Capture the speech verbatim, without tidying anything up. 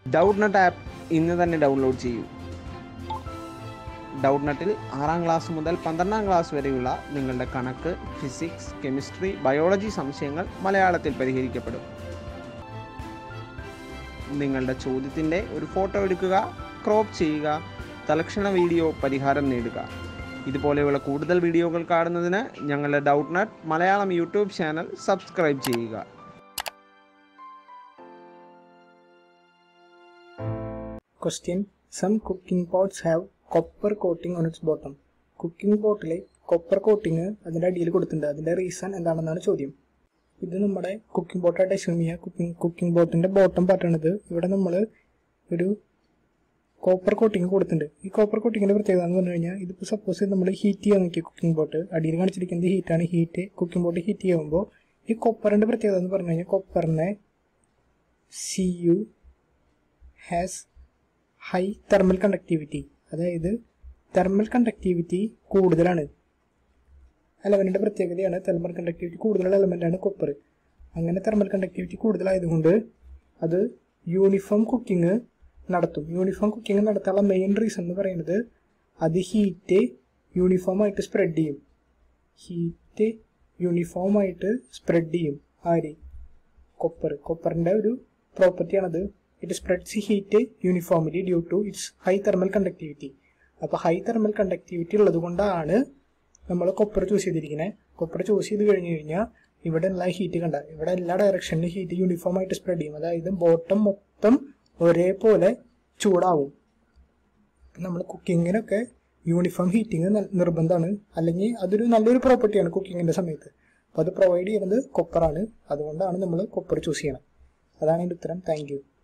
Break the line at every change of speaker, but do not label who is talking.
ഡൗട്ട്നട്ട് app ഇന്ന് തന്നെ download ചെയ്യൂ. ഡൗട്ട്നട്ടിൽ ആറാം ക്ലാസ് മുതൽ പന്ത്രണ്ടാം ക്ലാസ് വരെയുള്ള നിങ്ങളുടെ കണക്ക്, ഫിസിക്സ്, കെമിസ്ട്രി, ബയോളജി സംശയങ്ങൾ മലയാളത്തിൽ പരിഹരിക്കപ്പെടും. നിങ്ങളുടെ ചോദ്യത്തിൻ്റെ ഒരു ഫോട്ടോ എടുക്കുക, ക്രോപ്പ് ചെയ്യുക, തലക്ഷണ വീഡിയോ പരിഹാരം നേടുക. ഇതുപോലെയുള്ള കൂടുതൽ വീഡിയോകൾ കാണുന്നതിന് ഞങ്ങളുടെ Doubtnut Malayalam YouTube channel subscribe ചെയ്യുക.
Question: Some cooking pots have copper coating on its bottom. Cooking പോട്ടിൽ കോപ്പർ കോട്ടിങ് അതിൻ്റെ അടിയിൽ കൊടുത്തിട്ടുണ്ട്. അതിൻ്റെ റീസൺ എന്താണെന്നാണ് ചോദ്യം. ഇത് നമ്മുടെ കുക്കിംഗ് പോട്ടായിട്ട് അസ്യൂം ചെയ്യുക. കുക്കിംഗ് കുക്കിംഗ് പോട്ടിൻ്റെ ബോട്ടം പാർട്ടാണിത്. ഇവിടെ നമ്മൾ ഒരു കോപ്പർ കോട്ടിങ് കൊടുത്തിട്ടുണ്ട്. ഈ കോപ്പർ കോട്ടിങ്ങിൻ്റെ പ്രത്യേകത എന്ന് പറഞ്ഞു കഴിഞ്ഞാൽ, ഇതിപ്പോൾ സപ്പോസ് നമ്മൾ ഹീറ്റ് ചെയ്യാൻ നോക്കിയ കുക്കിംഗ് പോട്ട്, അടിയിൽ കാണിച്ചിരിക്കുന്നത് ഹീറ്റാണ്. ഹീറ്റ് കുക്കിംഗ് പോട്ട് ഹീറ്റ് ചെയ്യുമ്പോൾ ഈ കോപ്പറിൻ്റെ പ്രത്യേകത എന്ന് പറഞ്ഞു കഴിഞ്ഞാൽ, കോപ്പറിനെ C U has high thermal conductivity, അതായത് തെർമൽ കണ്ടക്ടിവിറ്റി കൂടുതലാണ്. എലമെൻറ്റിൻ്റെ പ്രത്യേകതയാണ് തെർമൽ കണ്ടക്ടിവിറ്റി കൂടുതലുള്ള എലമെൻ്റാണ് കോപ്പർ. അങ്ങനെ തെർമൽ കണ്ടക്ടിവിറ്റി കൂടുതലായതുകൊണ്ട് അത് യൂണിഫോം കുക്കിംഗ് നടത്തും. യൂണിഫോം കുക്കിംഗ് നടത്താനുള്ള മെയിൻ റീസൺ എന്ന് പറയുന്നത്, അത് ഹീറ്റ് യൂണിഫോം ആയിട്ട് സ്പ്രെഡ് ചെയ്യും. ഹീറ്റ് യൂണിഫോം ആയിട്ട് സ്പ്രെഡ് ചെയ്യും. ആര്? കോപ്പർ. കോപ്പറിൻ്റെ ഒരു പ്രോപ്പർട്ടിയാണത്. It spreads heat uniformly due to its high thermal conductivity. അപ്പോൾ ഹൈ തെർമൽ കണ്ടക്ടിവിറ്റി ഉള്ളത് കൊണ്ടാണ് നമ്മൾ കൊപ്പർ ചൂസ് ചെയ്തിരിക്കുന്നത്. കൊപ്പർ ചൂസ് ചെയ്ത് കഴിഞ്ഞ് കഴിഞ്ഞാൽ ഇവിടെ എല്ലാ ഹീറ്റ് കണ്ട, ഇവിടെ എല്ലാ ഡയറക്ഷനിലും ഹീറ്റ് യൂണിഫോം ആയിട്ട് സ്പ്രെഡ് ചെയ്യും. അതായത് ബോട്ടം മൊത്തം ഒരേപോലെ ചൂടാവും. നമ്മൾ കുക്കിങ്ങിനൊക്കെ യൂണിഫോം ഹീറ്റിംഗ് നിർബന്ധമാണ്. അല്ലെങ്കിൽ അതൊരു നല്ലൊരു പ്രോപ്പർട്ടിയാണ് കുക്കിങ്ങിൻ്റെ സമയത്ത്. അപ്പോൾ അത് പ്രൊവൈഡ് ചെയ്യുന്നത് കൊപ്പറാണ്. അതുകൊണ്ടാണ് നമ്മൾ കൊപ്പർ ചൂസ് ചെയ്യണം. അതാണ് എൻ്റെ ഉത്തരം. Thank U.